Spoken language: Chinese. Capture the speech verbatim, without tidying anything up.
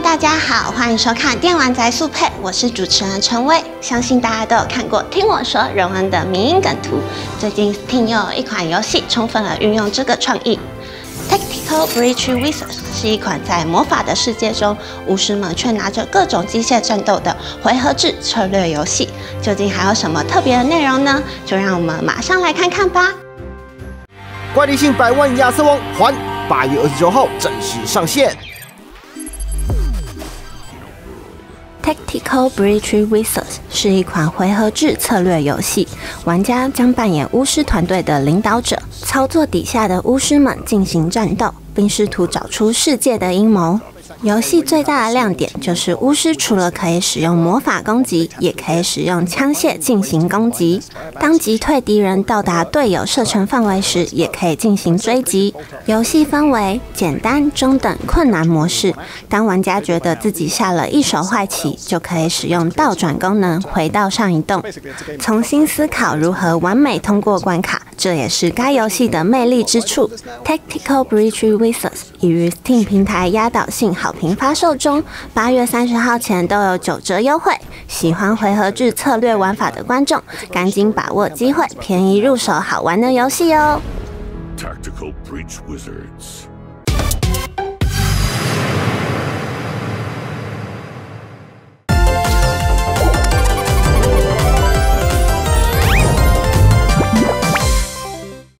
大家好，欢迎收看《电玩宅速配》，我是主持人陈薇。相信大家都有看过《听我说》荣恩的迷因梗图。最近 Steam 又有一款游戏充分了运用这个创意。Tactical Breach Wizards 是一款在魔法的世界中，巫师们却拿着各种机械战斗的回合制策略游戏。究竟还有什么特别的内容呢？就让我们马上来看看吧。 怪力性百万亚瑟王还八月二十九号正式上线。 Tactical Breach Wizards 是一款回合制策略游戏，玩家将扮演巫师团队的领导者，操作底下的巫师们进行战斗，并试图找出世界的阴谋。游戏最大的亮点就是巫师除了可以使用魔法攻击，也可以使用枪械进行攻击。当击退敌人到达队友射程范围时，也可以进行追击。游戏分为简单、中等、困难模式。当玩家觉得自己下了一手坏棋，就可以使用倒转功能回到上一栋，重新思考如何完美通过关卡。这也是该游戏的魅力之处。Tactical Breach Wizards 已于 Steam 平台压倒性好评发售中，八月三十号前都有九折优惠。喜欢回合制策略玩法的观众，赶紧把握机会，便宜入手好玩的游戏哦。 Tactical Breach Wizards